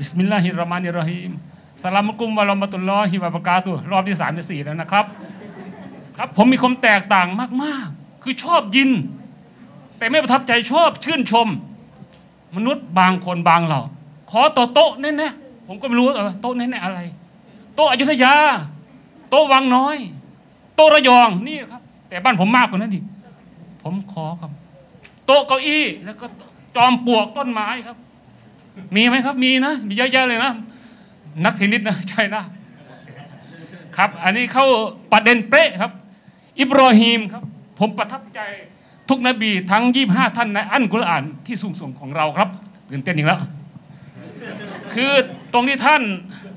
บิสมิลลาฮิรเราะห์มานิรเราะฮีมสลามุอะลัยกุมวะเราะมะตุลลอฮิวะบะเราะกาตุฮ์รอบที่3ที่4แล้วนะครับครับผมมีความแตกต่างมากๆคือชอบยินแต่ไม่ประทับใจชอบชื่นชมมนุษย์บางคนบางเราขอโต๊ะแน่ๆผมก็ไม่รู้ว่าโต๊ะแน่ๆอะไรโต๊ะอยุธยาโต๊ะวังน้อยโต๊ะระยองนี่ครับแต่บ้านผมมากกว่านั้นดิผมขอครับโต๊ะเก้าอี้แล้วก็จอมปลวกต้นไม้ครับมีไหมครับมีนะมีเยอะแยะเลยนะนักเทนนิสนะใช่นะครับอันนี้เข้าประเด็นเป๊ะครับอิบรอฮีมครับผมประทับใจทุกนบีทั้ง25ท่านในอัลกุรอานที่สูงส่งของเราครับตื่นเต้นอีกแล้วคือตรงที่ท่าน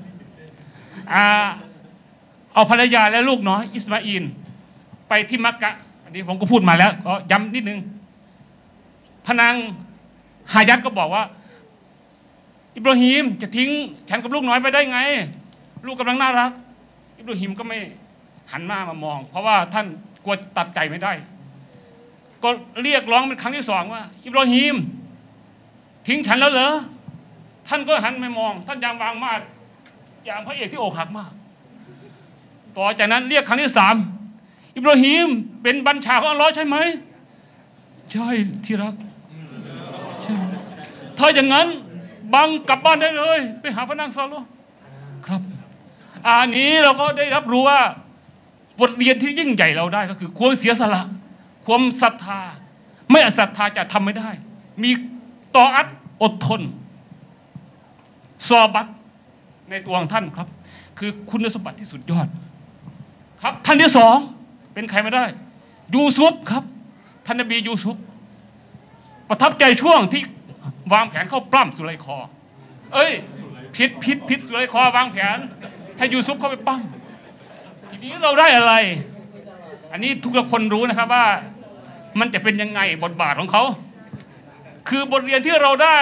เอาภรรยาและลูกน้อยอิสมาอีลไปที่มักกะอันนี้ผมก็พูดมาแล้วก็ย้ำนิดนึงพนางฮายัตก็บอกว่าอิบราฮิมจะทิ้งฉันกับลูกน้อยไปได้ไงลูกกำลังน่ารักอิบราฮิมก็ไม่หันหน้ามามองเพราะว่าท่านกลัวตัดใจไม่ได้ก็เรียกร้องเป็นครั้งที่2ว่าอิบราฮิมทิ้งฉันแล้วเหรอท่านก็หันไม่มองท่านยังวางมาดอย่างพระเอกที่อกหักมากต่อจากนั้นเรียกครั้งที่3อิบราฮิมเป็นบัญชาของอัลลอฮ์ใช่ไหมใช่ที่รักใช่ถ้าอย่างนั้นบังกลับบ้านได้เลยไปหาพระนางซาโลครับอันนี้เราก็ได้รับรู้ว่าบทเรียนที่ยิ่งใหญ่เราได้ก็คือความเสียสละความศรัทธาไม่ศรัทธาจะทำไม่ได้มีต่ออัดอดทนซอบัตในตัวของท่านครับคือคุณสมบัติที่สุดยอดครับท่านที่2เป็นใครไม่ได้ยูซุฟครับท่านนบียูซุฟประทับใจช่วงที่วางแผนเข้าปล้ำสุไลคอผิดสุไลคอวางแผนให้ยูซุฟเข้าไปปล้ำทีนี้เราได้อะไรอันนี้ทุกคนรู้นะครับว่ามันจะเป็นยังไงบทบาทของเขาคือบทเรียนที่เราได้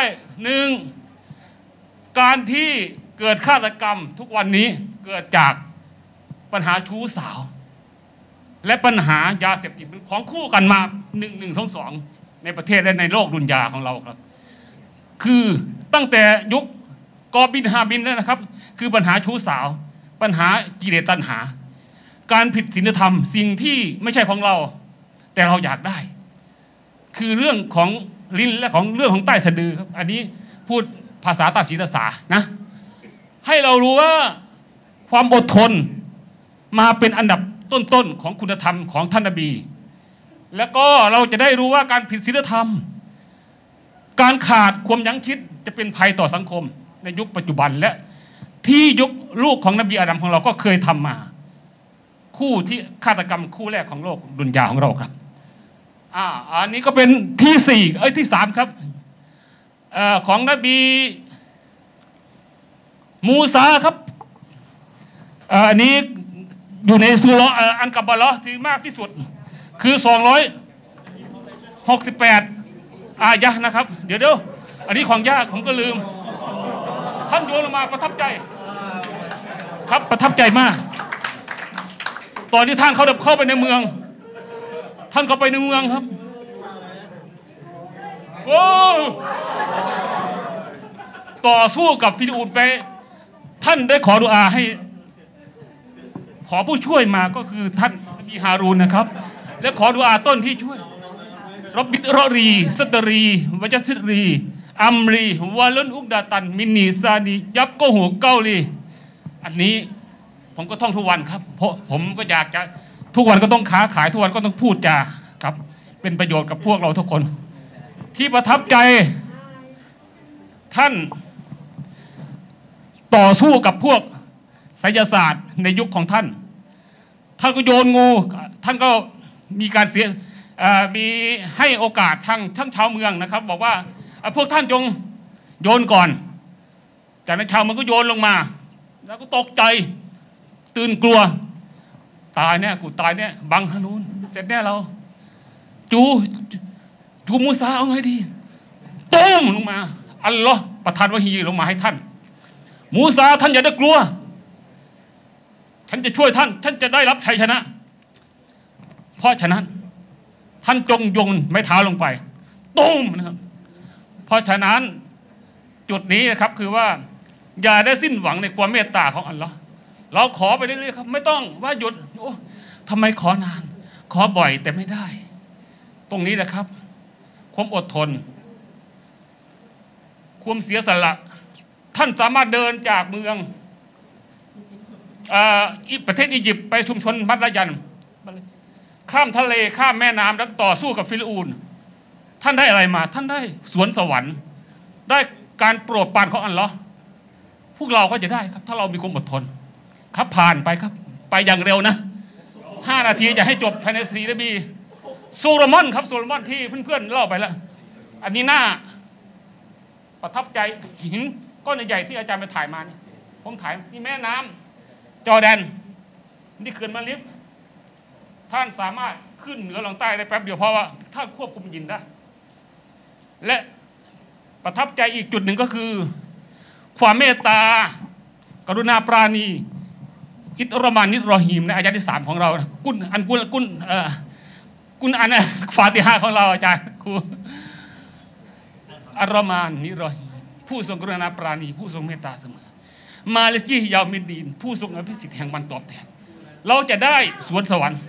1การที่เกิดฆาตกรรมทุกวันนี้เกิดจากปัญหาชู้สาวและปัญหายาเสพติดของคู่กันมา1122ในประเทศและในโลกดุนยาของเราครับคือตั้งแต่ยุคกอบินฮาบินแล้วนะครับคือปัญหาชู้สาวปัญหากิเลสตัณหาการผิดศีลธรรมสิ่งที่ไม่ใช่ของเราแต่เราอยากได้คือเรื่องของลิ้นและของเรื่องของใต้สะดือครับอันนี้พูดภาษาตาศีลศาสตร์นะให้เรารู้ว่าความอดทนมาเป็นอันดับต้นๆของคุณธรรมของท่านนบีแล้วก็เราจะได้รู้ว่าการผิดศีลธรรมการขาดความยั้งคิดจะเป็นภัยต่อสังคมในยุคปัจจุบันและที่ยุคลูกของนบีอาดัมของเราก็เคยทำมาคู่ที่ฆาตกรรมคู่แรกของโลกดุนยาของเราครับอันนี้ก็เป็นที่ที่3ครับของนบีมูซาครับอันนี้อยู่ในซูเราะห์อันกับบะเราะห์ที่มากที่สุดคือ268อายะห์นะครับเดี๋ยวอันนี้ของยากผมก็ลืมท่านโยนลงมาประทับใจครับประทับใจมากตอนที่ท่านเข้าไปในเมืองท่านเข้าไปในเมืองครับโอ้ต่อสู้กับฟิรอูนไปท่านได้ขอดุอาให้ขอผู้ช่วยมาก็คือท่านนบีฮารูนนะครับและขอดุอาต้นที่ช่วยรับบิดรอรีสตรีวะจัสรีอัมรีวะลุนอุกดาตันมินีซานียับก็หูเกาลีอันนี้ผมก็ท่องทุกวันครับเพราะผมก็อยากจะทุกวันก็ต้องค้าขายทุกวันก็ต้องพูดจาครับเป็นประโยชน์กับพวกเราทุกคนที่ประทับใจท่านต่อสู้กับพวกไสยศาสตร์ในยุคของท่านก็โยนงูท่านก็มีการมีให้โอกาสทั้งชาวเมืองนะครับบอกว่าพวกท่านจงโยนก่อนจากนั้นชาวเมืองก็โยนลงมาแล้วก็ตกใจตื่นกลัวตายเนี่ยกูตายเนี่ยบังฮารูนเสร็จแน่เราจูมูซาเอาไงดีต้มลงมาอัลลอฮ์ประทานวะฮีลงมาให้ท่านมูซาท่านอย่าได้กลัวฉันจะช่วยท่านจะได้รับชัยชนะเพราะฉะนั้นท่านจงโยนไม้เท้าลงไปต้มนะครับเพราะฉะนั้นจุดนี้นะครับคือว่าอย่าได้สิ้นหวังในความเมตตาของอัลลอฮ์เราขอไปเรื่อยๆครับไม่ต้องว่าหยุดโอ้ทำไมขอนานขอบ่อยแต่ไม่ได้ ตรงนี้แหละครับความอดทนความเสียสละท่านสามารถเดินจากเมืองประเทศอียิปต์ไปชุมชนมัดละยันข้ามทะเลข้ามแม่น้ำแล้วต่อสู้กับฟิลิปปินส์ท่านได้อะไรมาท่านได้สวนสวรรค์ได้การโปรดปรานของอัลลอฮ์พวกเราก็จะได้ครับถ้าเรามีความอดทนครับผ่านไปครับไปอย่างเร็วนะ5 นาทีจะให้จบภายใน4 นาทีโซโลมอนครับโซโลมอนที่เพื่อนๆเล่าไปแล้วอันนี้น่าประทับใจหินก้อนใหญ่ๆที่อาจารย์ไปถ่ายมานี่ผมถ่ายนี่แม่น้ำจอร์แดนนี่เขื่อนมาลิฟท่านสามารถขึ้นเหนือลงใต้ได้แป๊บเดียวเพราะว่าท่านควบคุมยินได้และประทับใจอีกจุดหนึ่งก็คือความเมตตากรุณาปราณีอิตรมานิรอฮีมในอายะที่3ของเรากุนอันฟาติฮะของเราอาจารย์ครูอัลรอมานนิรอฮีผู้ทรงกรุณาปราณีผู้ทรงเมตตาเสมอมาลิกียามิดดีนผู้ทรงอภิสิทธิ์แห่งวันตอบแทนเราจะได้สวนสวรรค์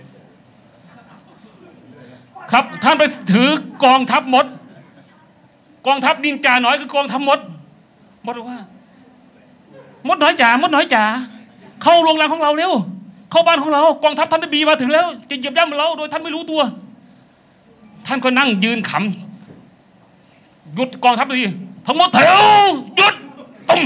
ครับท่านไปถือกองทัพมดกองทัพนินจาน้อยคือกองทัพมดบอกว่ามดน้อยจ๋ามดน้อยจ๋าเข้าโรงแรมของเราเร็วเข้าบ้านของเรากองทัพท่านนบีมาถึงแล้วจะเหยียบย่ำเราโดยท่านไม่รู้ตัวท่านก็นั่งยืนขำหยุดกองทัพดีทั้งหมดแถวหยุดตุ้ม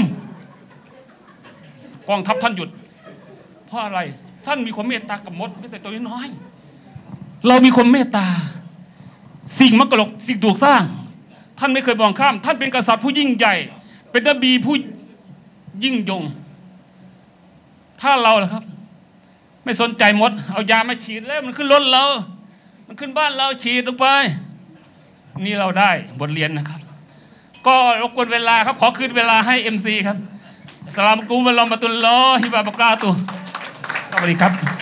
กองทัพท่านหยุดเพราะอะไรท่านมีความเมตตากับมดไม่แต่ตัวน้อยเรามีความเมตตาสิ่งมกรกสิ่งถูกสร้างท่านไม่เคยมองข้ามท่านเป็นกษัตริย์ผู้ยิ่งใหญ่เป็นนบีผู้ยิ่งยงถ้าเราล่ะครับไม่สนใจมดเอายามาฉีดแล้วมันขึ้นรถเรามันขึ้นบ้านเราฉีดลงไปนี่เราได้บทเรียนนะครับก็รบกวนเวลาครับขอคืนเวลาให้ MC ครับอัสสลามุอะลัยกุมวะเราะมะตุลลอฮิวะบะเราะกาตุฮ์สวัสดีครับ